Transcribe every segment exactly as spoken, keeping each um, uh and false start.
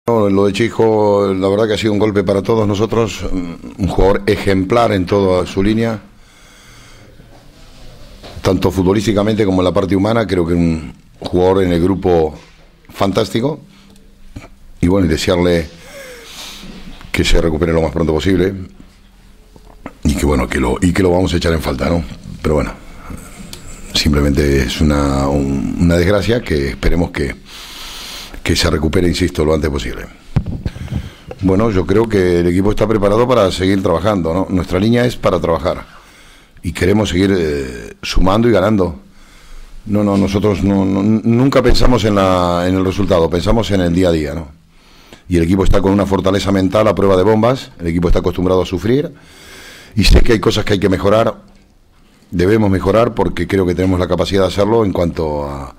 Lo de Chijo, la verdad que ha sido un golpe para todos nosotros, un jugador ejemplar en toda su línea, tanto futbolísticamente como en la parte humana. Creo que un jugador en el grupo fantástico, y bueno, y desearle que se recupere lo más pronto posible y que bueno, que lo, y que lo vamos a echar en falta, ¿no? Pero bueno, simplemente es una, un, una desgracia que esperemos que que se recupere, insisto, lo antes posible. Bueno, yo creo que el equipo está preparado para seguir trabajando, ¿no? Nuestra línea es para trabajar y queremos seguir eh, sumando y ganando. No, no, nosotros no, no, nunca pensamos en, la, en el resultado, pensamos en el día a día, ¿no? Y el equipo está con una fortaleza mental a prueba de bombas, el equipo está acostumbrado a sufrir y sé que hay cosas que hay que mejorar, debemos mejorar porque creo que tenemos la capacidad de hacerlo en cuanto a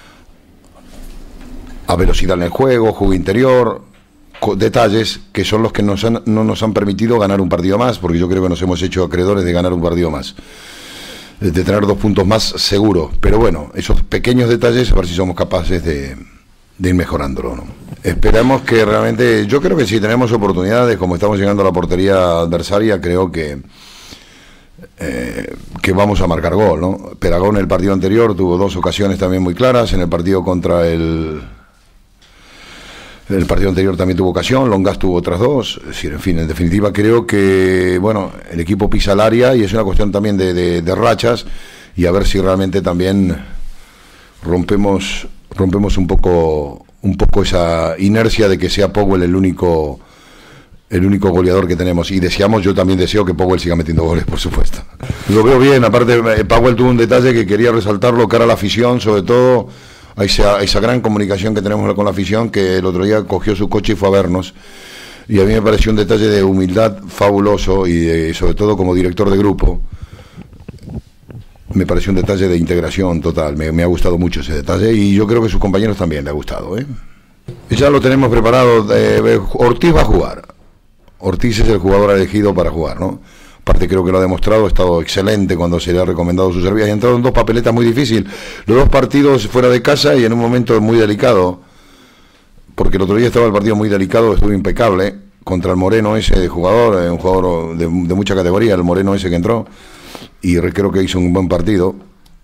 a velocidad en el juego, juego interior, detalles que son los que nos han, no nos han permitido ganar un partido más, porque yo creo que nos hemos hecho acreedores de ganar un partido más, de tener dos puntos más seguro. Pero bueno, esos pequeños detalles, a ver si somos capaces de, de ir mejorándolo, ¿no? Esperamos que realmente, yo creo que si tenemos oportunidades, como estamos llegando a la portería adversaria, creo que eh, que vamos a marcar gol, ¿no? Peragón en el partido anterior tuvo dos ocasiones también muy claras, en el partido contra el El partido anterior también tuvo ocasión, Longas tuvo otras dos. Es decir, en fin, en definitiva creo que bueno, el equipo pisa el área y es una cuestión también de, de, de rachas, y a ver si realmente también rompemos rompemos un poco un poco esa inercia de que sea Powell el único el único goleador que tenemos, y deseamos, yo también deseo que Powell siga metiendo goles, por supuesto. Lo veo bien, aparte Powell tuvo un detalle que quería resaltarlo cara a la afición, sobre todo a esa, a esa gran comunicación que tenemos con la afición, que el otro día cogió su coche y fue a vernos, y a mí me pareció un detalle de humildad fabuloso, y de, sobre todo como director de grupo me pareció un detalle de integración total. Me, me ha gustado mucho ese detalle, y yo creo que a sus compañeros también le ha gustado, ¿eh? Ya lo tenemos preparado. eh, Ortiz va a jugar, Ortiz es el jugador elegido para jugar, ¿no? Aparte creo que lo ha demostrado, ha estado excelente cuando se le ha recomendado su servicio. Ha entrado en dos papeletas muy difíciles, los dos partidos fuera de casa y en un momento muy delicado, porque el otro día estaba el partido muy delicado, estuvo impecable contra el Moreno ese de jugador, un jugador de, de mucha categoría, el Moreno ese que entró, y creo que hizo un buen partido,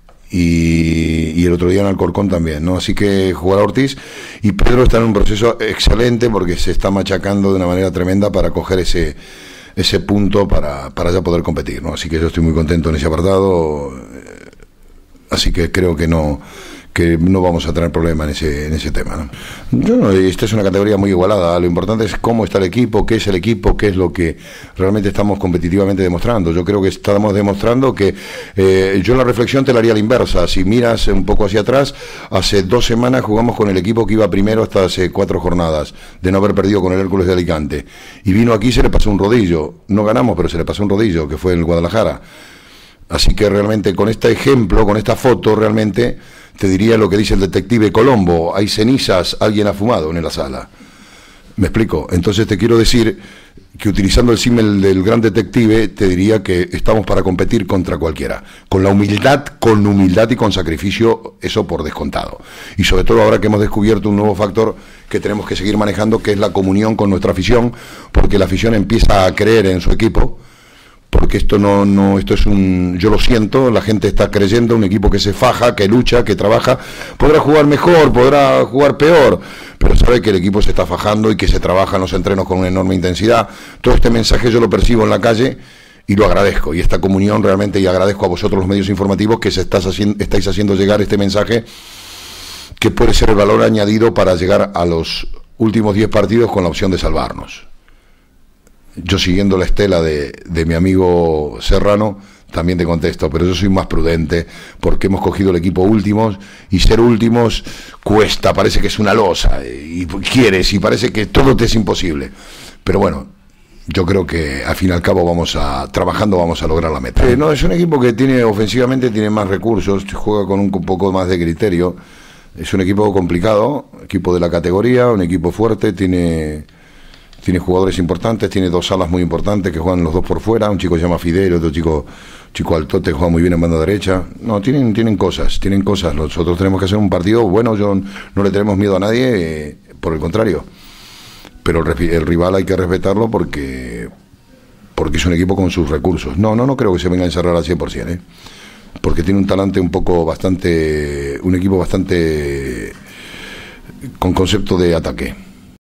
y, y el otro día en Alcorcón también, ¿no? Así que jugará Ortiz, y Pedro está en un proceso excelente porque se está machacando de una manera tremenda para coger ese ese punto para, para ya poder competir, ¿no? Así que yo estoy muy contento en ese apartado, eh, así que creo que no que no vamos a tener problema en ese en ese tema, ¿no? Yo no, esta es una categoría muy igualada, lo importante es cómo está el equipo, qué es el equipo, qué es lo que realmente estamos competitivamente demostrando. Yo creo que estamos demostrando que eh, yo la reflexión te la haría a la inversa. Si miras un poco hacia atrás, hace dos semanas jugamos con el equipo que iba primero hasta hace cuatro jornadas, de no haber perdido con el Hércules de Alicante, y vino aquí y se le pasó un rodillo, no ganamos pero se le pasó un rodillo, que fue en el Guadalajara. Así que realmente con este ejemplo, con esta foto, realmente te diría lo que dice el detective Colombo: hay cenizas, alguien ha fumado en la sala. ¿Me explico? Entonces te quiero decir que, utilizando el símil del gran detective, te diría que estamos para competir contra cualquiera, con la humildad, con humildad y con sacrificio, eso por descontado. Y sobre todo ahora que hemos descubierto un nuevo factor que tenemos que seguir manejando, que es la comunión con nuestra afición, porque la afición empieza a creer en su equipo. Porque esto no, no, esto es un, yo lo siento, la gente está creyendo, un equipo que se faja, que lucha, que trabaja, podrá jugar mejor, podrá jugar peor, pero sabe que el equipo se está fajando y que se trabaja en los entrenos con una enorme intensidad. Todo este mensaje yo lo percibo en la calle y lo agradezco, y esta comunión realmente, y agradezco a vosotros los medios informativos que se estás haciendo, estáis haciendo llegar este mensaje, que puede ser el valor añadido para llegar a los últimos diez partidos con la opción de salvarnos. Yo, siguiendo la estela de, de mi amigo Serrano, también te contesto, pero yo soy más prudente, porque hemos cogido el equipo últimos, y ser últimos cuesta, parece que es una losa, y quieres, y parece que todo te es imposible. Pero bueno, yo creo que al fin y al cabo vamos a, trabajando vamos a lograr la meta. Eh, no, es un equipo que tiene, ofensivamente tiene más recursos, juega con un poco más de criterio, es un equipo complicado, equipo de la categoría, un equipo fuerte, tiene... Tiene jugadores importantes, tiene dos alas muy importantes que juegan los dos por fuera, un chico se llama Fidel, otro chico chico altote, juega muy bien en banda derecha. No, tienen tienen cosas, tienen cosas. Nosotros tenemos que hacer un partido bueno, yo no le tenemos miedo a nadie, eh, por el contrario. pero el, el rival hay que respetarlo porque porque es un equipo con sus recursos. No, no, no creo que se venga a encerrar al cien por ciento, ¿eh? Porque tiene un talante un poco bastante, un equipo bastante con concepto de ataque.